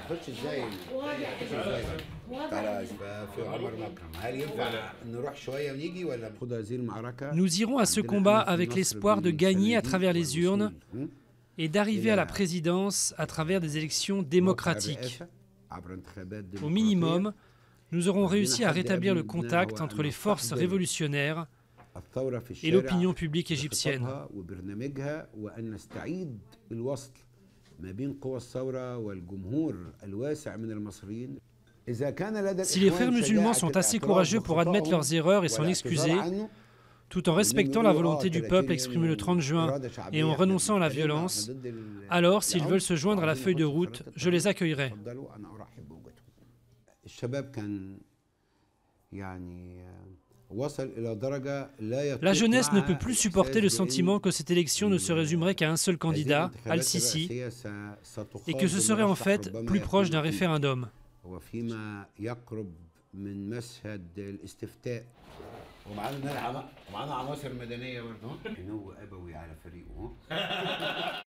نخش ازاي؟ تعالى في عمر مكرم، هل ينفع نروح شويه ونيجي ولا ناخد هذه المعركه؟ Nous irons à ce combat avec l'espoir de gagner à travers les urnes et d'arriver à la présidence à travers des élections démocratiques. Au minimum, nous aurons réussi à rétablir le contact entre les forces révolutionnaires et l'opinion publique égyptienne. Si les frères musulmans sont assez courageux pour admettre leurs erreurs et s'en excuser, tout en respectant la volonté du peuple exprimée le 30 juin et en renonçant à la violence, alors s'ils veulent se joindre à la feuille de route, je les accueillerai. La jeunesse ne peut plus supporter le sentiment que cette élection ne se résumerait qu'à un seul candidat, Al-Sisi, et que ce serait en fait plus proche d'un référendum. ومعانا عناصر مدنيه برضه. هو ابوي على فريقه.